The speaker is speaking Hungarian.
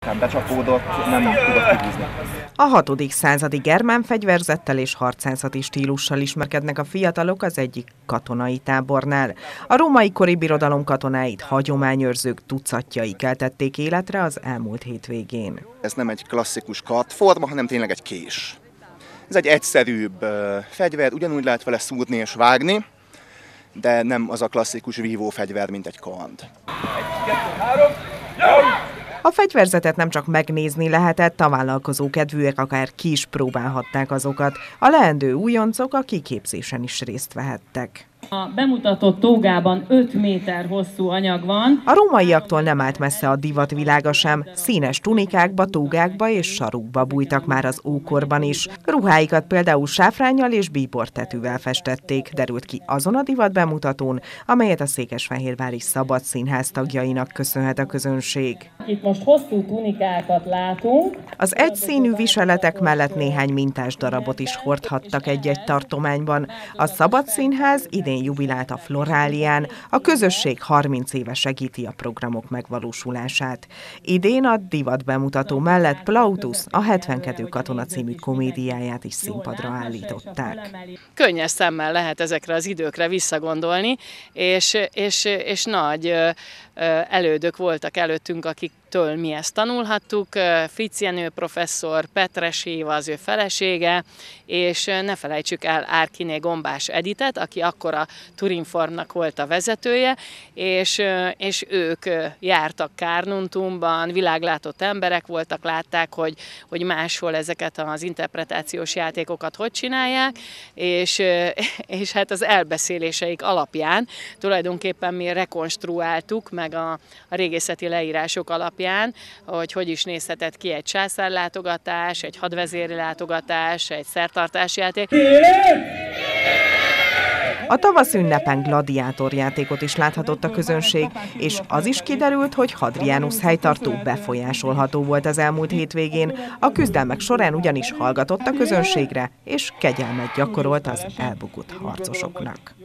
Becsapódott, nem tudott kihúzni. A 6. századi germán fegyverzettel és harcászati stílussal ismerkednek a fiatalok az egyik katonai tábornál. A római kori birodalom katonáit hagyományőrzők tucatjai keltették életre az elmúlt hétvégén. Ez nem egy klasszikus kardforma, hanem tényleg egy kés. Ez egy egyszerűbb fegyver, ugyanúgy lehet vele szúrni és vágni, de nem az a klasszikus vívófegyver, mint egy kard. 1, 2, 3, a fegyverzetet nem csak megnézni lehetett, a vállalkozó kedvűek akár ki is próbálhatták azokat. A leendő újoncok a kiképzésen is részt vehettek. A bemutatott tógában 5 méter hosszú anyag van. A rómaiaktól nem állt messze a divatvilága sem. Színes tunikákba, tógákba és sarukba bújtak már az ókorban is. Ruháikat például sáfránnyal és bíbortetűvel festették, derült ki azon a divat bemutatón, amelyet a Székesfehérvári Szabad Színház tagjainak köszönhet a közönség. Itt most hosszú tunikákat látunk. Az egyszínű viseletek mellett néhány mintás darabot is hordhattak egy-egy tartományban. A Szabad Színház idén jubilált a Florálián, a közösség 30 éve segíti a programok megvalósulását. Idén a divat bemutató mellett Plautus, a 72 katona című komédiáját is színpadra állították. Könnyes szemmel lehet ezekre az időkre visszagondolni, és nagy elődök voltak előttünk, akiktől mi ezt tanulhattuk. Fritz Jenő professzor, Petres Éva az ő felesége, és ne felejtsük el Árkiné Gombás Editet, aki akkor a Turinformnak volt a vezetője, és ők jártak Carnuntumban, világlátott emberek voltak, látták, hogy máshol ezeket az interpretációs játékokat hogy csinálják, és hát az elbeszéléseik alapján tulajdonképpen mi rekonstruáltuk, meg a régészeti leírások alapján, hogy is nézhetett ki egy császárlátogatás, egy hadvezéri látogatás, egy szertartásjáték. A tavaszünnepen gladiátorjátékot is láthatott a közönség, és az is kiderült, hogy Hadrianus helytartó befolyásolható volt az elmúlt hétvégén, a küzdelmek során ugyanis hallgatott a közönségre, és kegyelmet gyakorolt az elbukott harcosoknak.